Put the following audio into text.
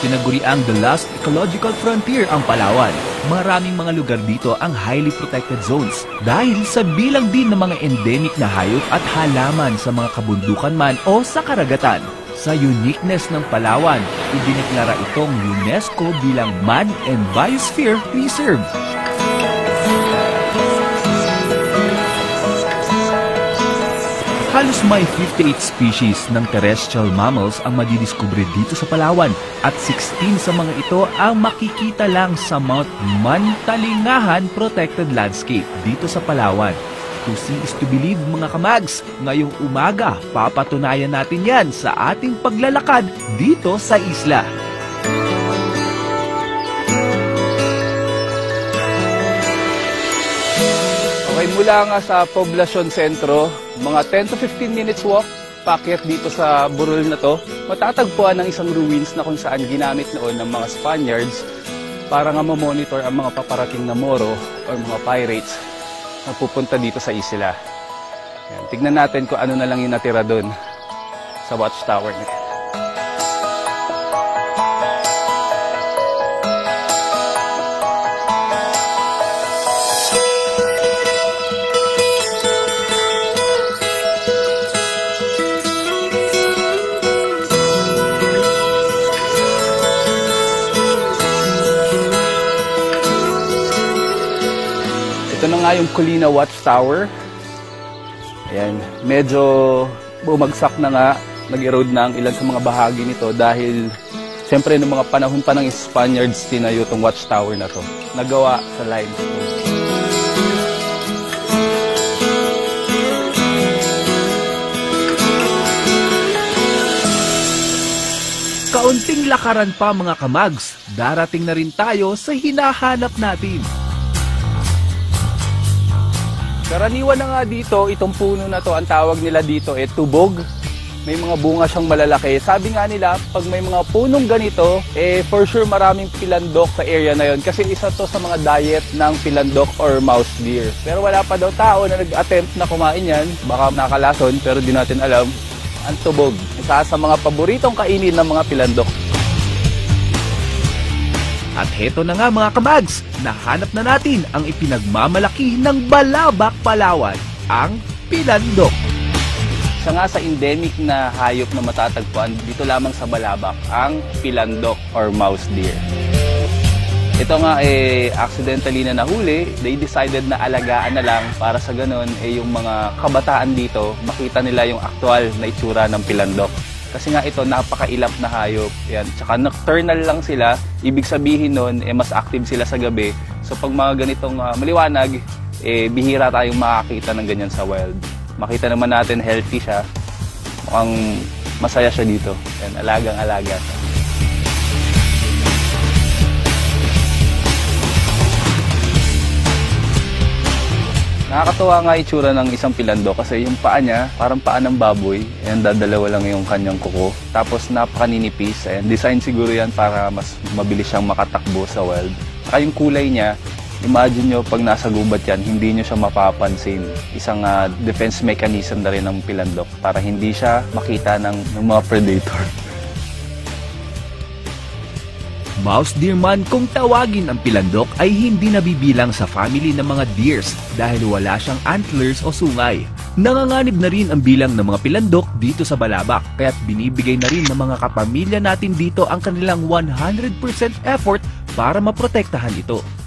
Tinaguriang the last ecological frontier ang Palawan. Maraming mga lugar dito ang highly protected zones dahil sa bilang din ng mga endemic na hayop at halaman sa mga kabundukan man o sa karagatan. Sa uniqueness ng Palawan, idineklara itong UNESCO bilang Man and Biosphere Reserve. Halos may 58 species ng terrestrial mammals ang madidiskubre dito sa Palawan at 16 sa mga ito ang makikita lang sa Mount Mantalingahan Protected Landscape dito sa Palawan. To see is to believe, mga kamags. Ngayong umaga, papatunayan natin yan sa ating paglalakad dito sa isla. Okay, mula nga sa Poblacion Sentro, mga 10 to 15 minutes walk, paakyat dito sa burol na to, matatagpuan ng isang ruins na kung saan ginamit noon ng mga Spaniards para nga mamonitor ang mga paparating na Moro o mga pirates na pupunta dito sa isla. Yan, tignan natin kung ano na lang yung natira doon sa watchtower na. Ito na nga yung Colina Watchtower. Ayan, medyo bumagsak na nga, nag-erode na ang ilan sa mga bahagi nito dahil siyempre noong mga panahon pa ng Spaniards tinayo itong watchtower na to. Nagawa sa limestone. Kaunting lakaran pa, mga kamags, darating na rin tayo sa hinahanap natin. Karaniwan na nga dito, itong puno na to, ang tawag nila dito tubog. May mga bunga siyang malalaki. Sabi nga nila, pag may mga punong ganito, for sure maraming pilandok sa area na yon. Kasi isa to sa mga diet ng pilandok or mouse deer. Pero wala pa daw tao na nag-attempt na kumain yan. Baka nakalason, pero di natin alam. Ang tubog, isa sa mga paboritong kainin ng mga pilandok. At heto na nga, mga kamags, nahanap na natin ang ipinagmamalaki ng Balabac, Palawan, ang pilandok. Isa nga sa endemic na hayop na matatagpuan dito lamang sa Balabac, ang pilandok or mouse deer. Ito nga accidentally na nahuli, they decided na alagaan na lang para sa ganun yung mga kabataan dito makita nila yung aktual na itsura ng pilandok. Kasi nga ito, napakailap na hayop. Yan. Tsaka nocturnal lang sila. Ibig sabihin nun, mas active sila sa gabi. So pag mga ganitong maliwanag, bihira tayong makakita ng ganyan sa wild. Makita naman natin healthy siya. Mukhang masaya siya dito. Yan, alagang-alaga. Nakakatuwa nga itsura ng isang pilandok kasi yung paa niya, parang paa ng baboy. Ayan, dadalawa lang yung kanyang kuko. Tapos napakaninipis. Ayan, design siguro yan para mas mabilis siyang makatakbo sa wild. Saka yung kulay niya, imagine nyo pag nasa gubat yan, hindi nyo siya mapapansin. Isang defense mechanism na rin ng pilandok para hindi siya makita ng mga predator. Mouse deer man kung tawagin ang pilandok ay hindi nabibilang sa family ng mga deers dahil wala siyang antlers o sungay. Nanganganib na rin ang bilang ng mga pilandok dito sa Balabac kaya't binibigay na rin ng mga kapamilya natin dito ang kanilang 100% effort para maprotektahan ito.